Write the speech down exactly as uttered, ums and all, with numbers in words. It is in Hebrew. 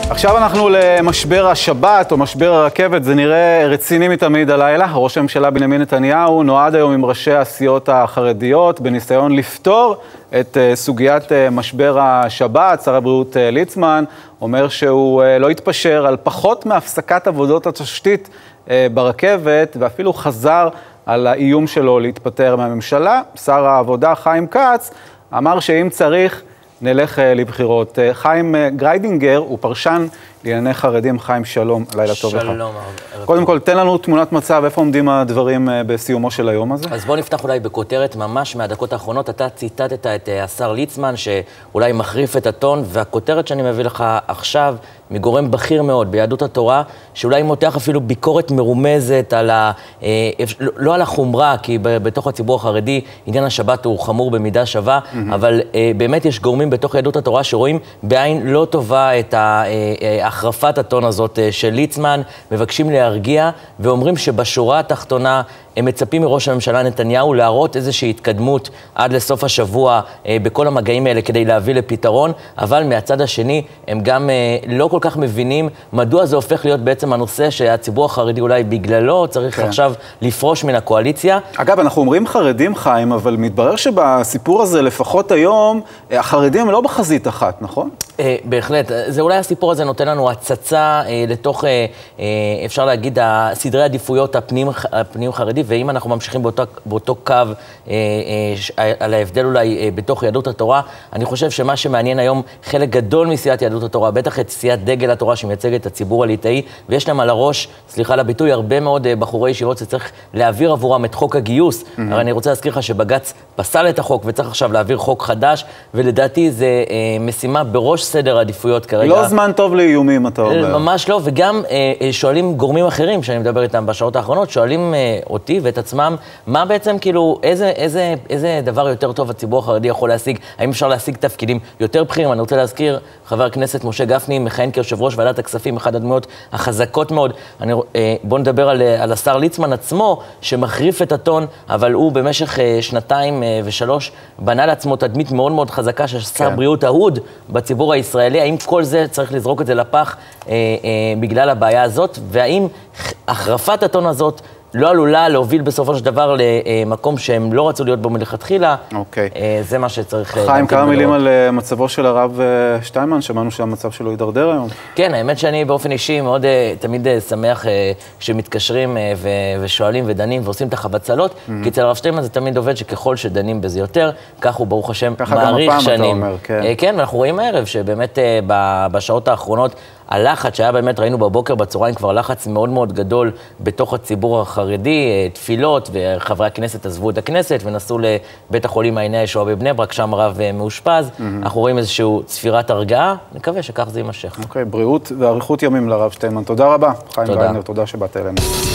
עכשיו אנחנו למשבר השבת או משבר הרכבת, זה נראה רציני מתמיד הלילה. ראש הממשלה בנימין נתניהו נועד היום עם ראשי הסיעות החרדיות בניסיון לפתור את סוגיית משבר השבת. שר הבריאות ליצמן אומר שהוא לא יתפשר על פחות מהפסקת עבודות התשתית ברכבת, ואפילו חזר על האיום שלו להתפטר מהממשלה. שר העבודה חיים כץ אמר שאם צריך נלך לבחירות. חיים גריידינגר הוא פרשן לענייני חרדים. חיים, שלום, לילה טוב לך. שלום. קודם כל, תן לנו תמונת מצב, איפה עומדים הדברים בסיומו של היום הזה? אז בוא נפתח אולי בכותרת ממש מהדקות האחרונות. אתה ציטטת את השר ליצמן שאולי מחריף את הטון, והכותרת שאני מביא לך עכשיו מגורם בכיר מאוד ביהדות התורה, שאולי מותח אפילו ביקורת מרומזת על ה... לא על החומרה, כי בתוך הציבור החרדי עניין השבת הוא חמור במידה שווה, אבל באמת יש גורמים בתוך יהדות התורה שרואים בעין לא טובה את החרפת הטון הזאת של ליצמן, מבקשים להרגיע ואומרים שבשורה התחתונה הם מצפים מראש הממשלה נתניהו להראות איזושהי התקדמות עד לסוף השבוע בכל המגעים האלה כדי להביא לפתרון, אבל מהצד השני הם גם לא כל כך מבינים מדוע זה הופך להיות בעצם הנושא שהציבור החרדי אולי בגללו צריך כן. עכשיו לפרוש מן הקואליציה. אגב, אנחנו אומרים חרדים, חיים, אבל מתברר שבסיפור הזה לפחות היום החרדים לא בחזית אחת, נכון? אה, בהחלט. זה אולי הסיפור הזה נותן לנו הצצה אה, לתוך, אה, אה, אפשר להגיד, סדרי עדיפויות הפנים, הפנים חרדי, ואם אנחנו ממשיכים באותו, באותו קו אה, אה, על ההבדל אולי אה, בתוך יהדות התורה, אני חושב שמה שמעניין היום חלק גדול מסיעת יהדות התורה, בטח את סיעת דגל התורה שמייצגת את הציבור הליטאי, ויש להם על הראש, סליחה לביטוי, הרבה מאוד אה, בחורי ישיבות שצריך להעביר עבורם את חוק הגיוס. Mm-hmm. אבל אני רוצה להזכיר לך שבג"ץ פסל את החוק וצריך עכשיו להעביר חוק חדש, ולדעתי זה אה, משימה בראש סדר העדיפויות כרגע. לא זמן טוב לאיומים, אתה אומר. ממש לא, וגם אה, שואלים גורמים אחרים שאני מדבר איתם בשעות האחרונות, שואלים אה, אותי ואת עצמם, מה בעצם כאילו, איזה, איזה, איזה דבר יותר טוב הציבור החרדי יכול להשיג? האם אפשר להשיג תפקידים יותר בכירים? אני רוצה להזכיר, חבר הכנסת משה גפני מכהן כיושב ראש ועדת הכספים, אחד הדמויות החזקות מאוד. אני, אה, בוא נדבר על, על השר ליצמן עצמו, שמחריף את הטון, אבל הוא במשך אה, שנתיים אה, ושלוש בנה לעצמו תדמית מאוד מאוד חזקה של שר כן. בריאות אהוד בציבור הישראלי. האם כל זה צריך לזרוק את זה לפח אה, אה, בגלל הבעיה הזאת? והאם החרפת הטון הזאת לא עלולה להוביל בסופו של דבר למקום שהם לא רצו להיות בו מלכתחילה? אוקיי. זה מה שצריך... חיים, כמה מילים על מצבו של הרב שטיינמן, שמענו שהמצב שלו יידרדר היום. כן, האמת שאני באופן אישי מאוד תמיד שמח כשמתקשרים ושואלים ודנים ועושים את החבצלות, כי אצל הרב שטיינמן זה תמיד עובד שככל שדנים בזה יותר, כך הוא ברוך השם מעריך שנים. כן, ואנחנו רואים הערב שבאמת בשעות האחרונות הלחץ שהיה באמת, ראינו בבוקר בצהריים כבר לחץ מאוד מאוד גדול בתוך הציבור החרדי, תפילות, וחברי הכנסת עזבו את הכנסת ונסעו לבית החולים מעייני הישועה בבני ברק, שם הרב מאושפז. Mm-hmm. אנחנו רואים איזושהי צפירת הרגעה, נקווה שכך זה יימשך. אוקיי, okay, בריאות ואריכות ימים לרב שטיינמן. תודה רבה, חיים גריידינגר, תודה שבאת אלינו.